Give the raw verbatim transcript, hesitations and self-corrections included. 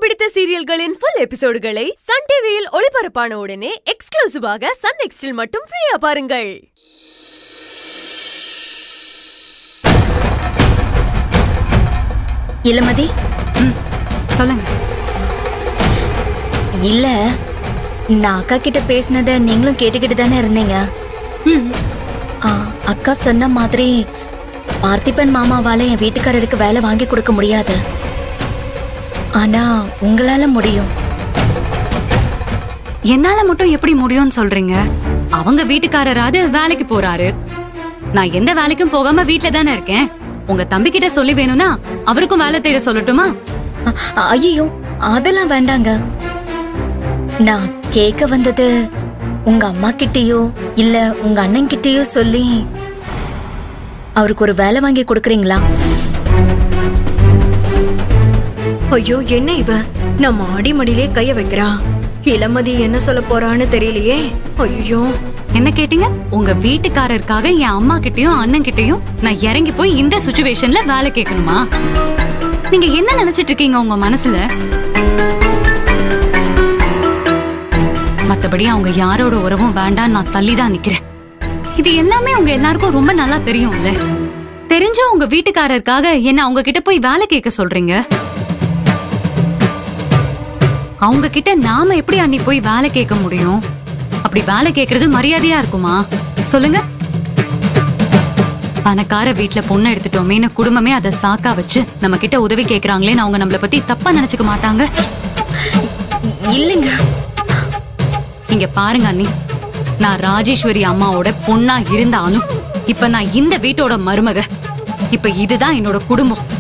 பிடித்த சீரியல்களின் full எபிசோடுகளை Sun டிவியில் ஒளிபரப்பான உடனே எக்ஸ்க்ளூசிவாக சன் நெக்ஸ்டில் மட்டும் ஃப்ரீயா பாருங்கள். இளமதி, சொல்லுங்க. இல்ல, நான் அக்கா கிட்ட பேசினத நீங்களும் கேட்டுக்கிட்டு தானே இருந்தீங்க. அக்கா சொன்ன மாதிரி பார்த்திபன் மாமாவால என் வீட்டுக்காரருக்கு வேலை வாங்கி கொடுக்க முடியாது. ஆனா உங்களால முடியும். என்னால மட்டும் எப்படி முடியும்னு சொல்றீங்க? அவங்க வீட்டுக்காரராது வேலைக்கு போறாரு. நான் எந்த வேலைக்கும் போகாம வீட்ல தானே இருக்கேன். உங்க தம்பி கிட்ட சொல்லி வேணும்னா அவருக்கும் வேலை தேட சொல்லட்டுமா? ஐயோ, அதெல்லாம் வேண்டாங்க. நான் கேட்க வந்தது உங்க அம்மா கிட்டயோ இல்ல உங்க அண்ணன் கிட்டயோ சொல்லி அவருக்கு ஒரு வேலை வாங்கி கொடுக்கறீங்களா? ஐயோ, என்ன இவ நம்ம அடிமடியிலே கைய வைக்கிறா. இளமதி என்ன சொல்ல போறான்னு தெரியலையே. ஐயோ, என்ன கேட்டீங்க? உங்க வீட்டுக்காரருக்காக என் அம்மா கிட்டயும் அண்ணன் கிட்டயும் நான் இறங்கி போய் இந்த சிச்சுவேஷன்ல வேலை கேட்கணுமா? நீங்க என்ன நினைச்சிட்டு இருக்கீங்க உங்க மனசுல? மத்தபடி அவங்க யாரோட உறவும் வேண்டாம், நான் தள்ளிதான் நிக்கிறேன். இது எல்லாமே உங்க எல்லாருக்கும் ரொம்ப நல்லா தெரியும்ல. தெரிஞ்சும் உங்க வீட்டுக்காரருக்காக என்ன அவங்க கிட்ட போய் வேலை கேட்க சொல்றீங்க. அவங்க கிட்ட நாம எப்படி அன்னி போய் வேலை கேட்க முடியும்? அப்படி வேலை கேட்கறது மரியாதையா இருக்குமா சொல்லுங்க? பணக்கார வீட்டுல பொண்ணு எடுத்துட்டோமேன்னு குடும்பமே அதை சாக்கா வச்சு நம்ம கிட்ட உதவி கேக்குறாங்களேன்னு அவங்க நம்மள பத்தி தப்பா நினைச்சுக்க மாட்டாங்க? இல்லங்க, இங்க பாருங்க அண்ணி, நான் ராஜேஸ்வரி அம்மாவோட பொண்ணா இருந்தாலும் இப்ப நான் இந்த வீட்டோட மருமக. இப்ப இதுதான் என்னோட குடும்பம்.